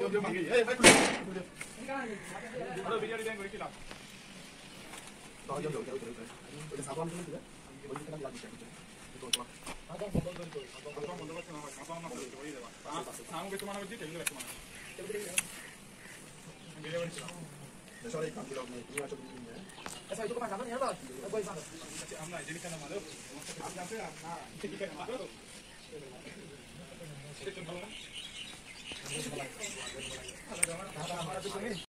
좀 많이. 예, 빨리. 바로 비디오 디자인 거기 나. 너 여기. 여기 사과하면 되는데? 어디 사람 가지 않겠지? 이거 좋아. 사과 먼저 넣고. 사과 먼저 넣고 나가. 사과 하나 넣고 저기 돼 봐. 사과 좀 하나 넣지. 이거 좀 하나. 비디오 디자인. 내 소리 감기라고 이거 좀 있는데. 그래서 이거만 가면 해봐. 거기 가서. 아마 이제 이렇게 나마도. 이렇게 나마도. 이렇게 좀